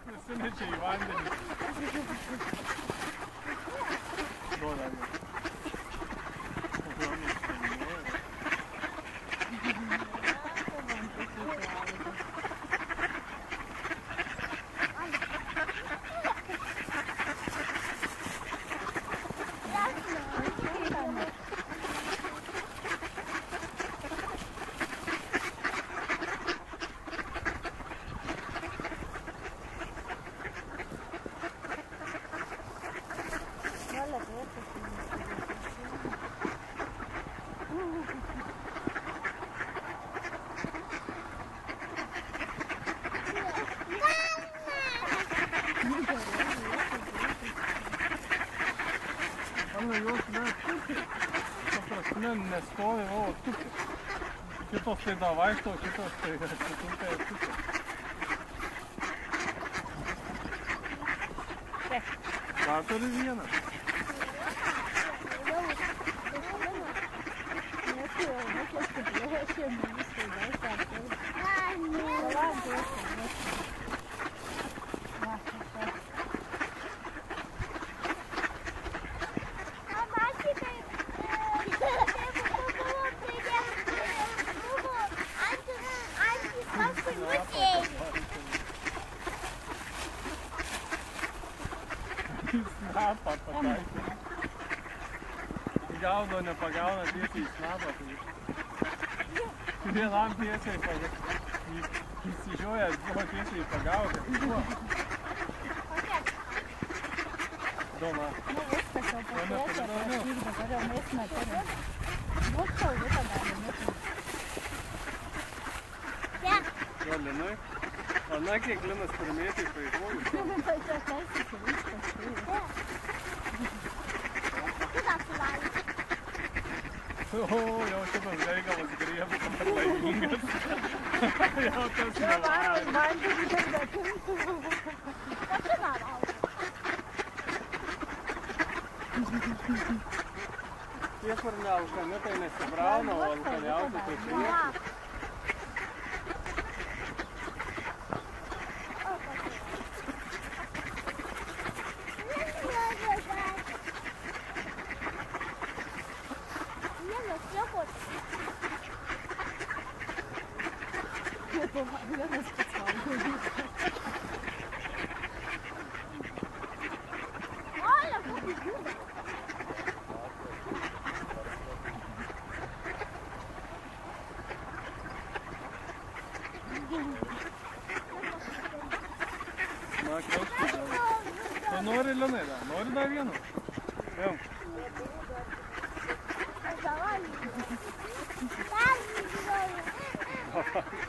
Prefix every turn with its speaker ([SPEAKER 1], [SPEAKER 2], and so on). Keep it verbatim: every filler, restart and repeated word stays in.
[SPEAKER 1] nusinečia į vandenį. Duoda. Jos net tupi, ta prasme nestovi, o tupi. Kitos tai da vaikšto, kitos tai atsitupia ir tupi. Dar turi vieną. Snapą pataikė. Gaudo nepagauna tiesiai į snapą. Vienam tiesiai įsižiojęs buvo tiesiai pagauti. Doma.
[SPEAKER 2] Nu viskas jau pasiekė, prašyk, dabar jau mes neturim. Nu, saulutę galim neturim.
[SPEAKER 1] Jo, Linui? O na, kiek Linas pirmėtai paaiškojus?
[SPEAKER 2] Tai čia teisės ir viskas.
[SPEAKER 1] O, jau šitas gaigalas griebas dabar laimingas. Jau tas nevarai.
[SPEAKER 2] Vandenį dar betimtų.
[SPEAKER 1] Tie, kur ne alkanitai nesibrauna, o alkaniausi tai priekis.
[SPEAKER 2] Vienas pasaulyje. Olha, como ajuda.
[SPEAKER 1] Na, klausyk. Tu nori, Linai, da? Nori dar vienu? Vėl. Давай.